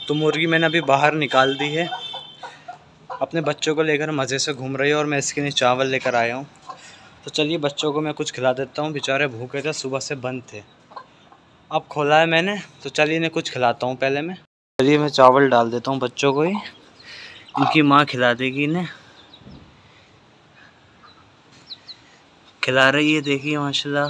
तो मुर्गी मैंने अभी बाहर निकाल दी है, अपने बच्चों को लेकर मज़े से घूम रही है और मैं इसके लिए चावल लेकर आया हूँ। तो चलिए बच्चों को मैं कुछ खिला देता हूँ, बेचारे भूखे थे, सुबह से बंद थे। अब खोला है मैंने, तो चलिए इन्हें कुछ खिलाता हूँ पहले मैं। चलिए मैं चावल डाल देता हूँ बच्चों को ही, इनकी माँ खिला देगी इन्हें। खिला रही है, देखिए माशाल्लाह।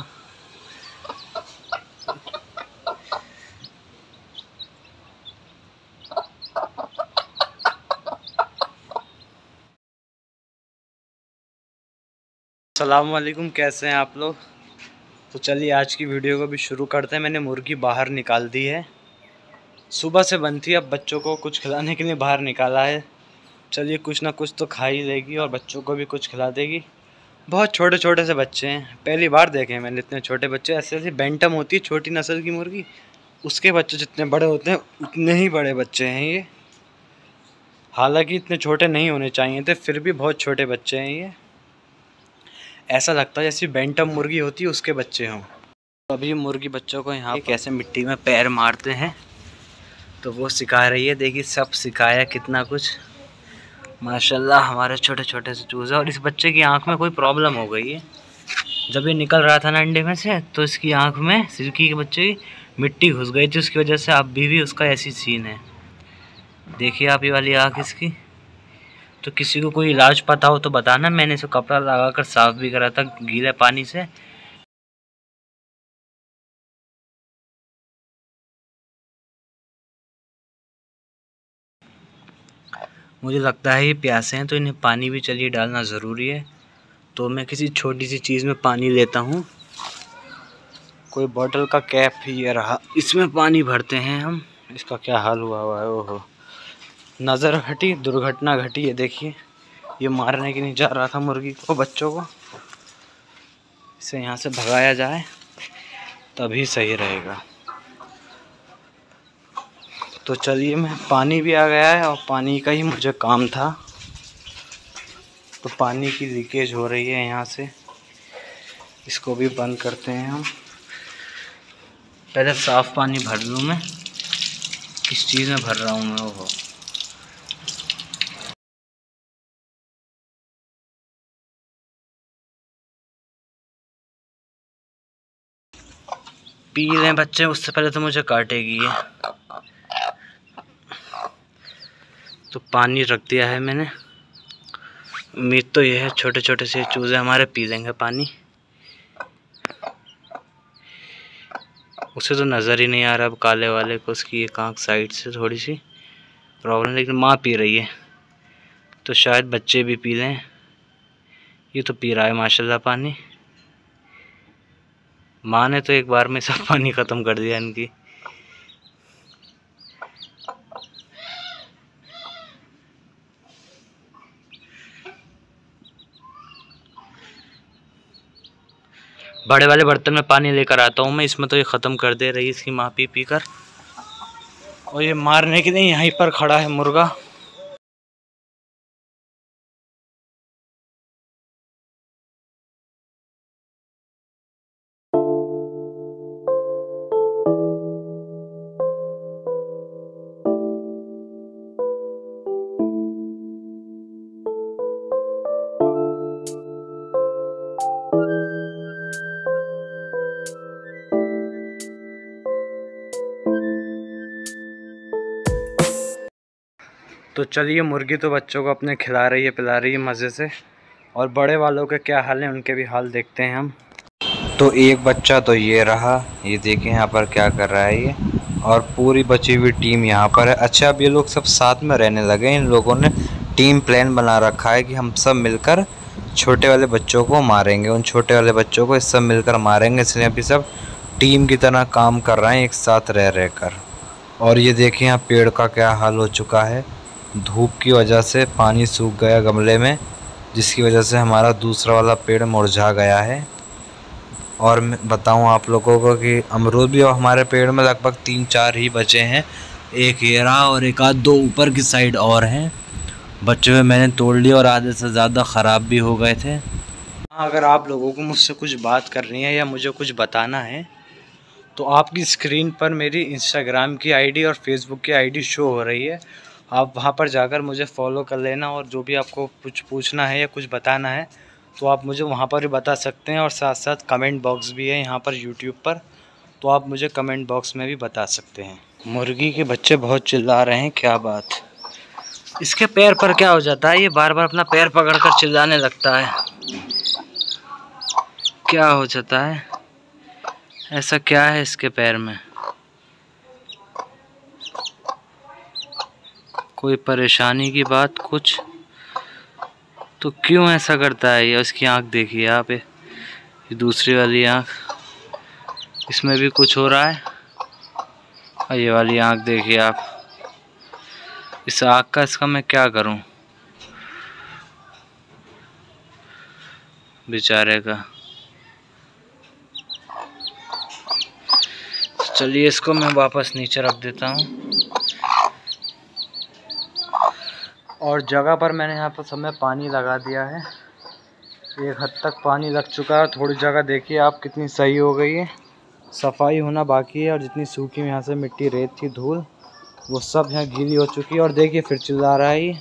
अस्सलाम वालेकुम, कैसे हैं आप लोग। तो चलिए आज की वीडियो को भी शुरू करते हैं। मैंने मुर्गी बाहर निकाल दी है, सुबह से बंद थी, अब बच्चों को कुछ खिलाने के लिए बाहर निकाला है। चलिए कुछ ना कुछ तो खा ही लेगी और बच्चों को भी कुछ खिला देगी। बहुत छोटे छोटे से बच्चे हैं, पहली बार देखे हैं मैंने इतने छोटे बच्चे। ऐसे ऐसी बैंटम होती है छोटी नस्ल की मुर्गी, उसके बच्चे जितने बड़े होते हैं उतने ही बड़े बच्चे हैं ये। हालांकि इतने छोटे नहीं होने चाहिए थे, फिर भी बहुत छोटे बच्चे हैं ये। ऐसा लगता है जैसी बैंटम मुर्गी होती है उसके बच्चे हों। तो अभी मुर्गी बच्चों को यहाँ कैसे मिट्टी में पैर मारते हैं तो वो सिखा रही है। देखिए सब सिखाया कितना कुछ, माशाल्लाह हमारे छोटे छोटे से चूज़े। और इस बच्चे की आंख में कोई प्रॉब्लम हो गई है, जब ये निकल रहा था ना अंडे में से, तो इसकी आंख में सिल्की के बच्चे की मिट्टी घुस गई थी, उसकी वजह से अभी भी उसका ऐसी सीन है। देखिए आप ये वाली आंख इसकी। तो किसी को कोई इलाज पता हो तो बताना, मैंने इसे कपड़ा लगाकर साफ़ भी करा था गीले पानी से। मुझे लगता है ये प्यासे हैं, तो इन्हें पानी भी चलिए डालना ज़रूरी है। तो मैं किसी छोटी सी चीज़ में पानी लेता हूँ, कोई बॉटल का कैप ही ये रहा, इसमें पानी भरते हैं हम। इसका क्या हाल हुआ है, ओहो नज़र हटी, दुर्घटना घटी है। देखिए ये मारने के लिए जा रहा था मुर्गी को, बच्चों को। इसे यहाँ से भगाया जाए तभी सही रहेगा। तो चलिए मैं, पानी भी आ गया है और पानी का ही मुझे काम था। तो पानी की लीकेज हो रही है यहाँ से, इसको भी बंद करते हैं हम। पहले साफ़ पानी भर लूँ मैं, किस चीज़ में भर रहा हूँ मैं, वो पी लें बच्चे, उससे पहले तो मुझे काटेगी ये। तो पानी रख दिया है मैंने, उम्मीद तो ये है छोटे छोटे से चूज़े हमारे पी लेंगे पानी। उसे तो नज़र ही नहीं आ रहा अब काले वाले को, उसकी एक आँख साइड से थोड़ी सी प्रॉब्लम, लेकिन माँ पी रही है तो शायद बच्चे भी पी लें। ये तो पी रहा है माशाल्लाह पानी। माँ ने तो एक बार में सब पानी ख़त्म कर दिया इनकी। बड़े वाले बर्तन में पानी लेकर आता हूँ मैं, इसमें तो ये ख़त्म कर दे रही है इसकी माँ पी पी कर। और ये मारने के लिए यहीं पर खड़ा है मुर्गा। तो चलिए मुर्गी तो बच्चों को अपने खिला रही है, पिला रही है मज़े से। और बड़े वालों के क्या हाल है, उनके भी हाल देखते हैं हम। तो एक बच्चा तो ये रहा, ये देखिए यहाँ पर क्या कर रहा है ये। और पूरी बची हुई टीम यहाँ पर है। अच्छा अब ये लोग सब साथ में रहने लगे, इन लोगों ने टीम प्लान बना रखा है कि हम सब मिलकर छोटे वाले बच्चों को मारेंगे, उन छोटे वाले बच्चों को सब मिलकर मारेंगे। इसलिए अभी सब टीम की तरह काम कर रहे हैं एक साथ रह रह कर। और ये देखिए यहाँ पेड़ का क्या हाल हो चुका है, धूप की वजह से पानी सूख गया गमले में, जिसकी वजह से हमारा दूसरा वाला पेड़ मुरझा गया है। और मैं बताऊं आप लोगों को कि अमरूद भी हमारे पेड़ में लगभग 3-4 ही बचे हैं। एक ये रहा और एक आध दो ऊपर की साइड और हैं, बचे हुए मैंने तोड़ लिए और आधे से ज़्यादा ख़राब भी हो गए थे। अगर आप लोगों को मुझसे कुछ बात करनी है या मुझे कुछ बताना है तो आपकी स्क्रीन पर मेरी इंस्टाग्राम की आईडी और फेसबुक की आईडी शो हो रही है। आप वहां पर जाकर मुझे फॉलो कर लेना, और जो भी आपको कुछ पूछना है या कुछ बताना है तो आप मुझे वहां पर भी बता सकते हैं। और साथ साथ कमेंट बॉक्स भी है यहाँ पर यूट्यूब पर, तो आप मुझे कमेंट बॉक्स में भी बता सकते हैं। मुर्गी के बच्चे बहुत चिल्ला रहे हैं, क्या बात। इसके पैर पर क्या हो जाता है, ये बार बार अपना पैर पकड़कर चिल्लाने लगता है, क्या हो जाता है, ऐसा क्या है इसके पैर में, कोई परेशानी की बात कुछ, तो क्यों ऐसा करता है ये। इसकी आंख देखिए आप, ये दूसरी वाली आंख, इसमें भी कुछ हो रहा है। और ये वाली आंख देखिए आप, इस आंख का इसका मैं क्या करूं बेचारे का। चलिए इसको मैं वापस नीचे रख देता हूँ। और जगह पर मैंने यहाँ पर सब में पानी लगा दिया है, एक हद तक पानी लग चुका है। थोड़ी जगह देखिए आप कितनी सही हो गई है, सफाई होना बाकी है। और जितनी सूखी यहाँ से मिट्टी, रेत थी, धूल, वो सब यहाँ गीली हो चुकी है। और देखिए फिर चिल्ला रहा है ये।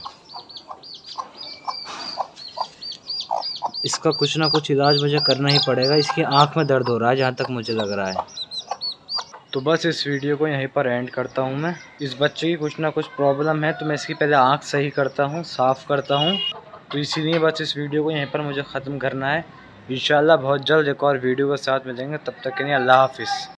इसका कुछ ना कुछ इलाज मुझे करना ही पड़ेगा। इसकी आंख में दर्द हो रहा है जहाँ तक मुझे लग रहा है। तो बस इस वीडियो को यहीं पर एंड करता हूँ मैं। इस बच्चे की कुछ ना कुछ प्रॉब्लम है, तो मैं इसकी पहले आंख सही करता हूँ, साफ़ करता हूँ। तो इसीलिए बस इस वीडियो को यहीं पर मुझे ख़त्म करना है। इंशाल्लाह बहुत जल्द एक और वीडियो के साथ मिलेंगे, तब तक के लिए अल्लाह हाफिज़।